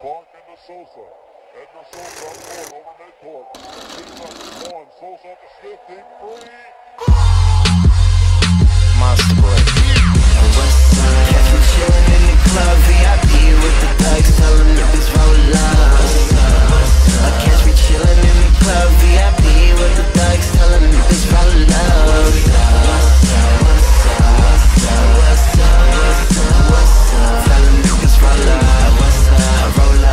Park into Sosa. Edna Sosa up court over midcourt. 2 seconds on. Sosa up to Smith. Deep three. Monsta boy. Catch me chillin' in the club, VIP with the thugs, tell them niggas roll up. Catch me chillin' in the club, VIP with the thugs, tell them niggas roll up. Tell them niggas roll up. Roll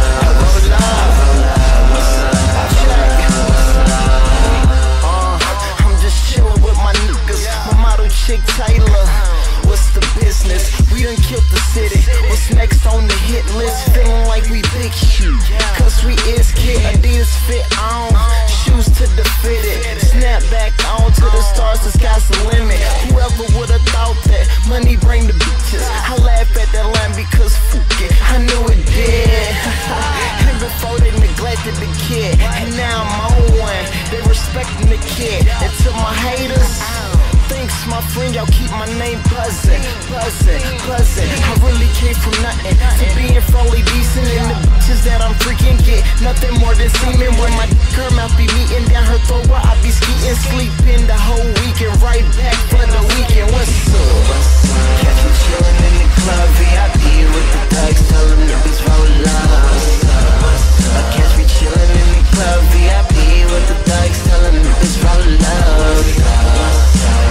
up. I'm just chillin' with my niggas, my model chick Taylor. What's the business? We done killed the city. What's next on the hit list? Feeling like we big shit, cause we is kid. Adidas fit on, shoes to the fitted. Snap back on to the stars, the sky's the limit. Whoever would've thought that money bring the bitches? I laugh at that line because fuck it, I knew it did. And before they neglected the kid, and now I'm on one. They respecting the kid. And to my haters, thanks, my friend, y'all keep my name buzzing, buzzing, buzzing. I really came from nothing to being fairly decent. And the bitches that I'm freaking get nothing more than semen. When my girl mouth be meeting down her throat while I be skiing, sleeping the whole weekend, right back for the weekend. What's up? Catch me chillin' in the club, VIP with the thugs, tell them niggas roll up. Catch me chillin' in the club, VIP with the thugs, tell them niggas roll up.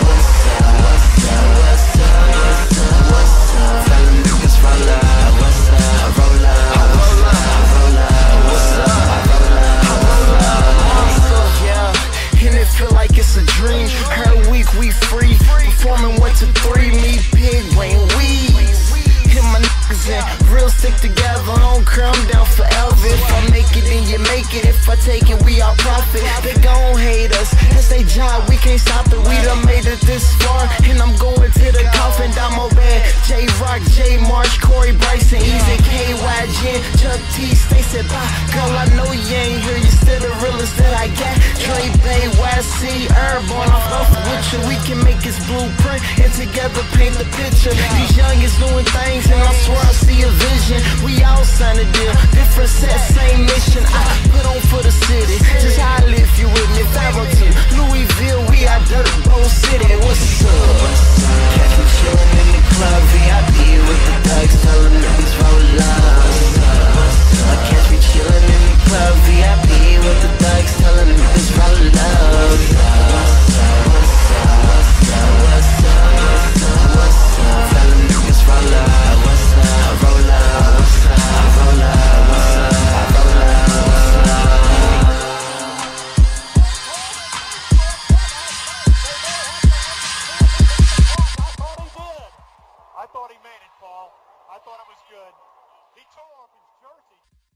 Feel like it's a dream. Her week we free. Performing 1 to 3. Me, Pig, Wayne, Weeze. Hit my niggas in. Real stick together. Don't come down forever. If I make it, then you make it. If I take it, we all profit. They gon' hate us. That's they job. We can't stop it. We done made it this far. And I'm going to the coffin. Damo Bad. J Rock, J Marsh, Corey Bryson, Easy, KY, Jen, Chuck T, Stacey, bye. Girl, I know you ain't here. You still the realest that I got. Dre Bay, YC, Airborne, off with you. We can make this blueprint and together paint the picture. These youngins doing things and I swear I see a vision. We all sign a deal, different set, same mission. I put on for the city, just holler if you with me. 502, Louisville, we out Dirt Bowl City. What's up? Catch me chillin' in the club, VIP with the thugs, tell them niggas roll up. Catch me chillin' in the club, VIP with the thugs, tell them niggas roll up. I thought he made it, Paul. I thought it was good. He tore off his jersey.